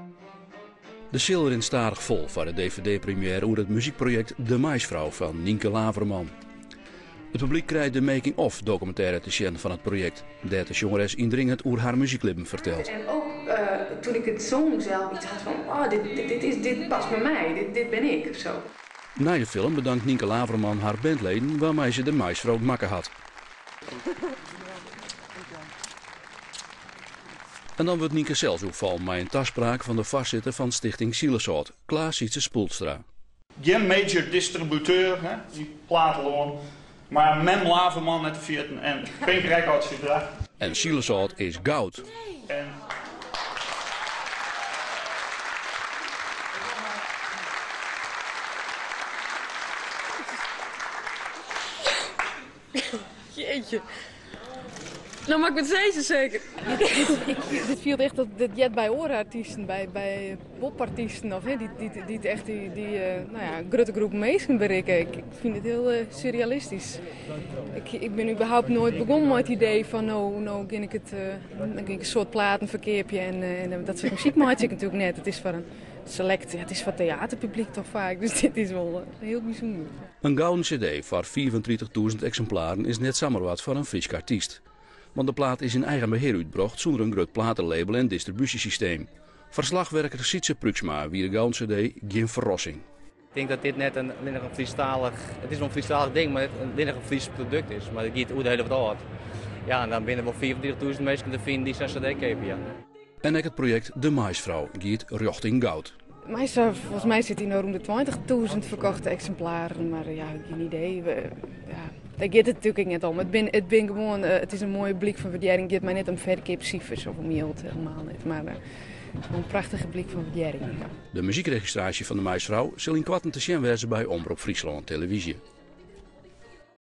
De zil in starig vol voor de DVD-première over het muziekproject De Maisvrouw van Nienke Laverman. Het publiek krijgt de making-of documentaire te zien van het project. Daar de jongeres indringend over haar muziekleven vertelt. En ook toen ik het zong zelf iets had van, oh, dit past bij mij, dit ben ik of zo. Na de film bedankt Nienke Laverman haar bandleden waarmee ze De Maisvrouw makken had. En dan wordt Nienke zelfs opvallen met een taspraak van de voorzitter van Stichting Zielesoort, Klaas Sietse Spoelstra. Geen major distributeur, hè, die platenloon, maar Mem Laverman net de vierten en Pink Records gedrag. En Zielesoort is goud. En Jeetje. Nou maak ik het steeds zeker. Dit viel echt dat dit jet bij oorartiesten, bij popartiesten of die echt die grote groep mensen bereiken. Ik vind het heel surrealistisch. Ik ben überhaupt nooit begonnen met het idee van nou ga ik een soort platenverkeerpje en dat soort muziek maak ik natuurlijk net. Het is voor een select, het is voor theaterpubliek toch vaak, dus dit is wel heel bijzonder. Een gouden cd voor 34.000 exemplaren is net zomaar wat voor een Fries artiest. Want de plaat is in eigen beheer uitgebracht zonder een groot platenlabel en distributiesysteem. Verslagwerker Sietse Pruksma wie de gouden cd geen verrassing. Ik denk dat dit net een Friestalig, het is wel een Friestalig ding, maar het een Fries product is. Maar het gaat over de hele wereld. Ja, en dan binnen wel 34.000 mensen te vinden die zijn cd kopen. Ja. En ook het project De Maisvrouw gaat richting goud. Volgens mij zit hij nou rond de 20.000 verkochte exemplaren, maar ja, geen idee. Daar gaat het natuurlijk niet om. Het is een mooie blik van waardering. Het gaat mij niet om verkoopcijfers of om geld, helemaal niet. Maar een prachtige blik van waardering. De muziekregistratie van De Maisvrouw zal in kwarten te zien wezen bij Omroep Friesland Televisie.